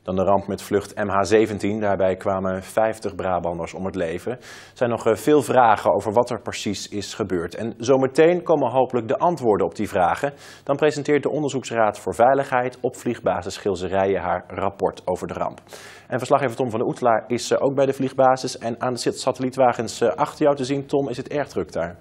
dan de ramp met vlucht MH17. Daarbij kwamen 50 Brabanders om het leven. Er zijn nog veel vragen over wat er precies is gebeurd. En zometeen komen hopelijk de antwoorden op die vragen. Dan presenteert de Onderzoeksraad voor Veiligheid op vliegbasis Gilserijen haar rapport over de ramp. En verslaggever Tom van der Oetelaar is ook bij de vliegbasis en aan de satellietwagens achter jou te zien. Tom, is het erg druk daar?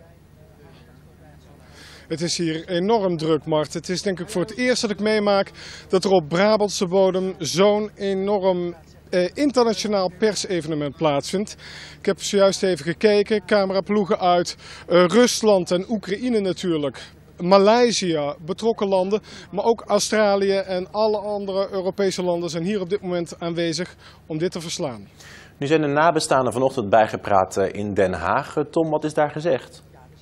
Het is hier enorm druk, Mart. Het is denk ik voor het eerst dat ik meemaak dat er op Brabantse bodem zo'n enorm internationaal persevenement plaatsvindt. Ik heb zojuist even gekeken, cameraploegen uit Rusland en Oekraïne natuurlijk. Maleisië, betrokken landen, maar ook Australië en alle andere Europese landen zijn hier op dit moment aanwezig om dit te verslaan. Nu zijn de nabestaanden vanochtend bijgepraat in Den Haag. Tom, wat is daar gezegd?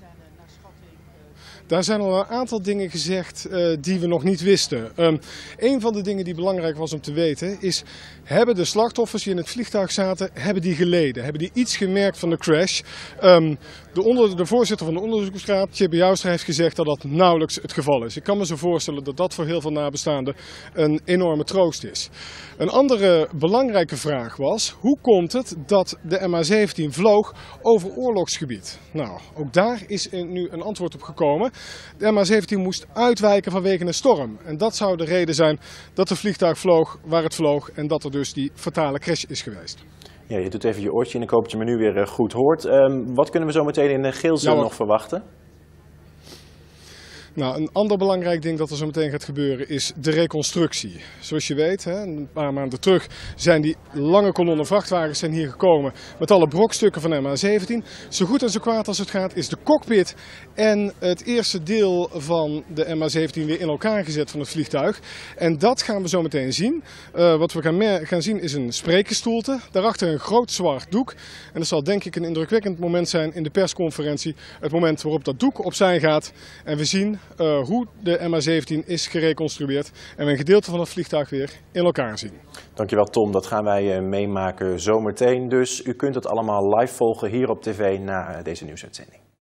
Daar zijn al een aantal dingen gezegd die we nog niet wisten. Een van de dingen die belangrijk was om te weten is, hebben de slachtoffers die in het vliegtuig zaten, hebben die geleden? Hebben die iets gemerkt van de crash? De voorzitter van de onderzoeksraad, Tjibbe Joustra, heeft gezegd dat dat nauwelijks het geval is. Ik kan me zo voorstellen dat dat voor heel veel nabestaanden een enorme troost is. Een andere belangrijke vraag was, hoe komt het dat de MH17 vloog over oorlogsgebied? Nou, ook daar is nu een antwoord op gekomen. De MH17 moest uitwijken vanwege een storm. En dat zou de reden zijn dat het vliegtuig vloog waar het vloog en dat er dus die fatale crash is geweest. Ja, je doet even je oortje en ik hoop dat je me nu weer goed hoort. Wat kunnen we zo meteen in Geelze nog verwachten? Nou, een ander belangrijk ding dat er zo meteen gaat gebeuren is de reconstructie. Zoals je weet, een paar maanden terug zijn die lange kolonnen vrachtwagens hier gekomen met alle brokstukken van MH17. Zo goed en zo kwaad als het gaat is de cockpit en het eerste deel van de MH17 weer in elkaar gezet van het vliegtuig. En dat gaan we zo meteen zien. Wat we gaan zien is een spreekgestoelte, daarachter een groot zwart doek. En dat zal denk ik een indrukwekkend moment zijn in de persconferentie. Het moment waarop dat doek opzij gaat en we zien hoe de MH17 is gereconstrueerd en we een gedeelte van het vliegtuig weer in elkaar zien. Dankjewel Tom, dat gaan wij meemaken zometeen. Dus u kunt het allemaal live volgen hier op tv na deze nieuwsuitzending.